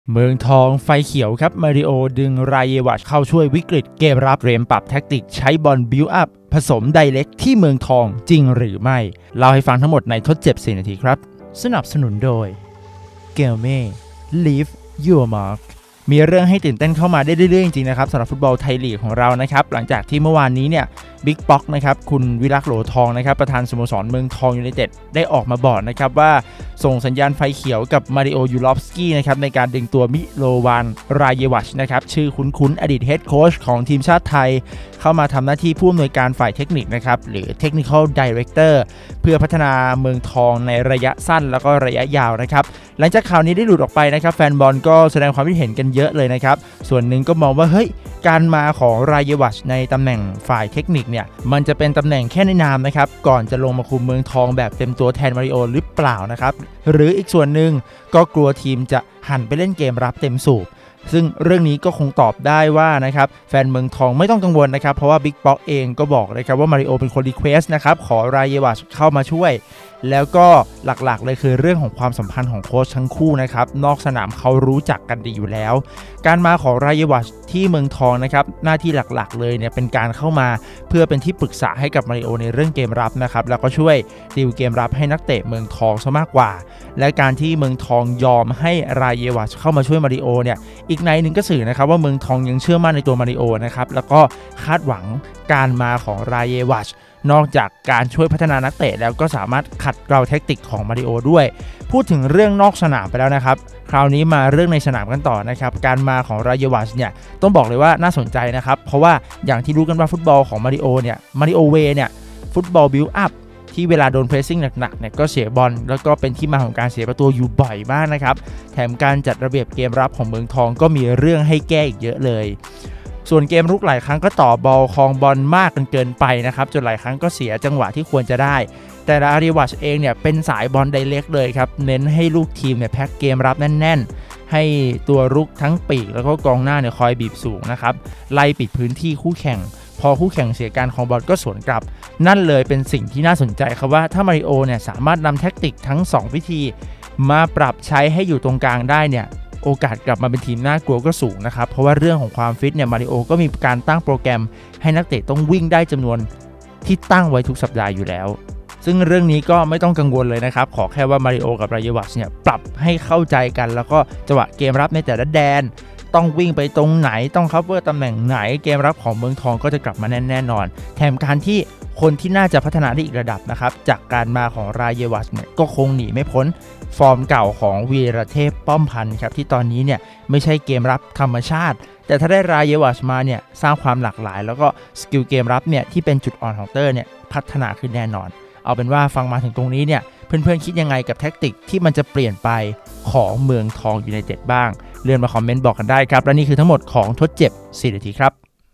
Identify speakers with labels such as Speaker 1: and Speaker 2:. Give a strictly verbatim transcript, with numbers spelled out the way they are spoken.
Speaker 1: เมืองทองไฟเขียวครับมาริโอดึงรายเยวัชเข้าช่วยวิกฤตเกมรับเตรียมปรับแท็กติกใช้บอลบิวอัพผสมไดเรกที่เมืองทองจริงหรือไม่เล่าให้ฟังทั้งหมดในทดเจ็บสี่นาทีครับสนับสนุนโดยเกลเม่ Leave Your Mark มีเรื่องให้ตื่นเต้นเข้ามาได้เรื่อยๆจริงๆนะครับสำหรับฟุตบอลไทยลีกของเรานะครับหลังจากที่เมื่อวานนี้เนี่ยบิ๊กป๊อกนะครับคุณวิรักษ์โหลทองนะครับประธานสโมสรเมืองทองยูไนเต็ดได้ออกมาบอกนะครับว่าส่งสัญญาณไฟเขียวกับมาริโอยูรอฟสกี้นะครับในการดึงตัวมิโลวานรายเยวัชนะครับชื่อคุ้นๆอดีตเฮดโค้ชของทีมชาติไทยเข้ามาทำหน้าที่ผู้อำนวยการฝ่ายเทคนิคนะครับหรือ Technical Director เพื่อพัฒนาเมืองทองในระยะสั้นแล้วก็ระยะยาวนะครับหลังจากข่าวนี้ได้หลุดออกไปนะครับแฟนบอลก็แสดงความคิดเห็นกันเยอะเลยนะครับส่วนหนึ่งก็มองว่าเฮ้ยการมาของรายเยวัชในตำแหน่งฝ่ายเทคนิคเนี่ยมันจะเป็นตำแหน่งแค่ในนามนะครับก่อนจะลงมาคุมเมืองทองแบบเต็มตัวแทนมาริโอหรือเปล่านะครับหรืออีกส่วนหนึ่งก็กลัวทีมจะหันไปเล่นเกมรับเต็มสูบซึ่งเรื่องนี้ก็คงตอบได้ว่านะครับแฟนเมืองทองไม่ต้องกังวลนะครับเพราะว่าบิ๊กป๊อกเองก็บอกนะครับว่ามาริโอเป็นคนรีเควสต์นะครับขอรายเยวัชเข้ามาช่วยแล้วก็หลักๆเลยคือเรื่องของความสัมพันธ์ของโค้ชทั้งคู่นะครับนอกสนามเขารู้จักกันดีอยู่แล้วการมาของรายเยวัชที่เมืองทองนะครับหน้าที่หลักๆเลยเนี่ยเป็นการเข้ามาเพื่อเป็นที่ปรึกษาให้กับมาริโอในเรื่องเกมรับนะครับแล้วก็ช่วยติวเกมรับให้นักเตะเมืองทองซะมากกว่าและการที่เมืองทองยอมให้รายเยวัชเข้ามาช่วยมาริโอเนี่ยอีกในหนึ่งก็สื่อนะครับว่าเมืองทองยังเชื่อมั่นในตัวมาริโอนะครับแล้วก็คาดหวังการมาของรายเยวัชนอกจากการช่วยพัฒนานักเตะแล้วก็สามารถขัดเกลาแท็กติกของมาริโอด้วยพูดถึงเรื่องนอกสนามไปแล้วนะครับคราวนี้มาเรื่องในสนามกันต่อนะครับการมาของรายเยวัชเนี่ยต้องบอกเลยว่าน่าสนใจนะครับเพราะว่าอย่างที่รู้กันว่าฟุตบอลของมาริโอเนี่ยมาริโอเวเนี่ยฟุตบอลบิลด์อัพที่เวลาโดนเพรสซิ่งหนักๆเนี่ยก็เสียบอลแล้วก็เป็นที่มาของการเสียประตูอยู่บ่อยมากนะครับแถมการจัดระเบียบเกมรับของเมืองทองก็มีเรื่องให้แก้อีกเยอะเลยส่วนเกมรุกหลายครั้งก็ต่อบอลครองบอลมากเกินไปนะครับจนหลายครั้งก็เสียจังหวะที่ควรจะได้แต่รายเยวัชเองเนี่ยเป็นสายบอลไดเรกเลยครับเน้นให้ลูกทีมเนี่ยแพ็คเกมรับแน่นๆให้ตัวรุกทั้งปีกแล้วก็กองหน้าเนี่ยคอยบีบสูงนะครับไล่ปิดพื้นที่คู่แข่งพอคู่แข่งเสียการครองบอลก็สวนกลับนั่นเลยเป็นสิ่งที่น่าสนใจครับว่าถ้ามาริโอเนี่ยสามารถนำแท็กติกทั้งสองวิธีมาปรับใช้ให้อยู่ตรงกลางได้เนี่ยโอกาสกลับมาเป็นทีมน่ากลัวก็สูงนะครับเพราะว่าเรื่องของความฟิตเนี่ยมาริโอก็มีการตั้งโปรแกรมให้นักเตะต้องวิ่งได้จำนวนที่ตั้งไว้ทุกสัปดาห์อยู่แล้วซึ่งเรื่องนี้ก็ไม่ต้องกังวลเลยนะครับขอแค่ว่ามาริโอกับรายเยวัชเนี่ยปรับให้เข้าใจกันแล้วก็จังหวะเกมรับในแต่ละแดนต้องวิ่งไปตรงไหนต้องคัฟเวอร์ตำแหน่งไหนเกมรับของเมืองทองก็จะกลับมาแน่นแน่นอนแถมการที่คนที่น่าจะพัฒนาได้อีกระดับนะครับจากการมาของรายเยวัชเนี่ยก็คงหนีไม่พ้นฟอร์มเก่าของวีรเทพป้อมพันธ์ครับที่ตอนนี้เนี่ยไม่ใช่เกมรับธรรมชาติแต่ถ้าได้รายเยวัชมาเนี่ยสร้างความหลากหลายแล้วก็สกิลเกมรับเนี่ยที่เป็นจุดอ่อนของเตอร์เนี่ยพัฒนาขึ้นแน่นอนเอาเป็นว่าฟังมาถึงตรงนี้เนี่ยเพื่อนๆคิดยังไงกับแท็กติกที่มันจะเปลี่ยนไปของเมืองทองยูไนเต็ดบ้างเลื่อนมาคอมเมนต์บอกกันได้ครับและนี่คือทั้งหมดของทดเจ็บสี่นาทีครับ